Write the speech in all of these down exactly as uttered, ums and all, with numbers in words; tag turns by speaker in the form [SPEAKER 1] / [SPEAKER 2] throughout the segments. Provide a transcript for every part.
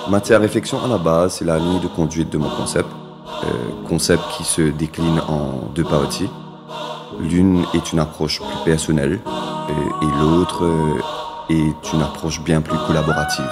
[SPEAKER 1] Matière à réflexion à la base, c'est la ligne de conduite de mon concept. Euh, concept qui se décline en deux parties. L'une est une approche plus personnelle euh, et l'autre euh, est une approche bien plus collaborative.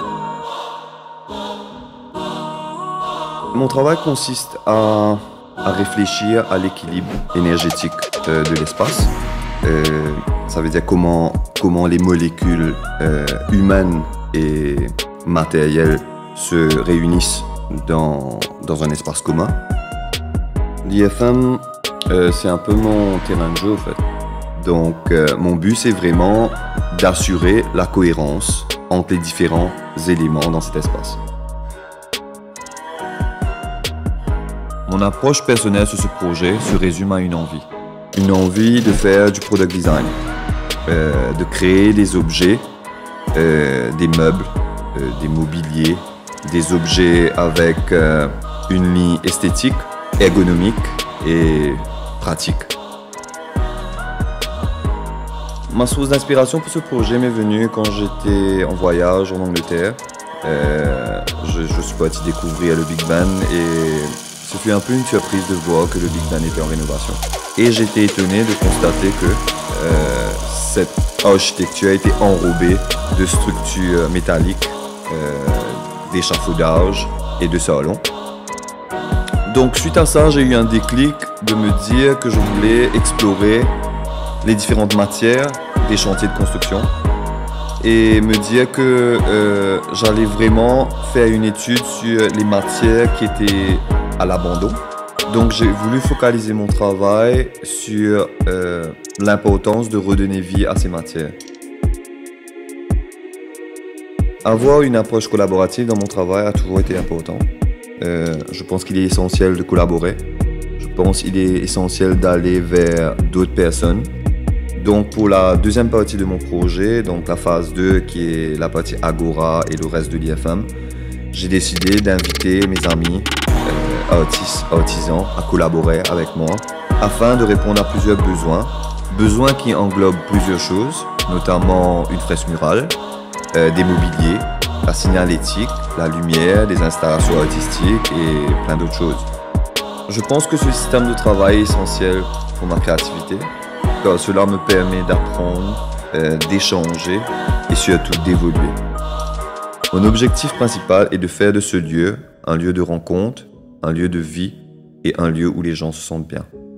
[SPEAKER 1] Mon travail consiste à, à réfléchir à l'équilibre énergétique euh, de l'espace. Euh, ça veut dire comment, comment les molécules euh, humaines et matérielles se réunissent dans, dans un espace commun. L'I F M, euh, c'est un peu mon terrain de jeu, en fait. Donc, euh, mon but, c'est vraiment d'assurer la cohérence entre les différents éléments dans cet espace. Mon approche personnelle sur ce projet se résume à une envie. Une envie de faire du product design, euh, de créer des objets, euh, des meubles, euh, des mobiliers, des objets avec euh, une ligne esthétique, ergonomique et pratique. Ma source d'inspiration pour ce projet m'est venue quand j'étais en voyage en Angleterre. Euh, je, je suis parti découvrir le Big Ben et ce fut un peu une surprise de voir que le Big Ben était en rénovation. Et j'étais étonné de constater que euh, cette architecture a été enrobée de structures métalliques, euh, d'échafaudages et de salons. Donc suite à ça, j'ai eu un déclic de me dire que je voulais explorer les différentes matières des chantiers de construction et me dire que euh, j'allais vraiment faire une étude sur les matières qui étaient à l'abandon. Donc j'ai voulu focaliser mon travail sur euh, l'importance de redonner vie à ces matières. Avoir une approche collaborative dans mon travail a toujours été important. Euh, je pense qu'il est essentiel de collaborer. Je pense qu'il est essentiel d'aller vers d'autres personnes. Donc pour la deuxième partie de mon projet, donc la phase deux qui est la partie Agora et le reste de l'I F M, j'ai décidé d'inviter mes amis euh, artistes, artisans à collaborer avec moi afin de répondre à plusieurs besoins. Besoins qui englobent plusieurs choses, notamment une fresque murale, euh, des mobiliers, la signalétique, la lumière, des installations artistiques et plein d'autres choses. Je pense que ce système de travail est essentiel pour ma créativité, car cela me permet d'apprendre, euh, d'échanger et surtout d'évoluer. Mon objectif principal est de faire de ce lieu un lieu de rencontre, un lieu de vie et un lieu où les gens se sentent bien.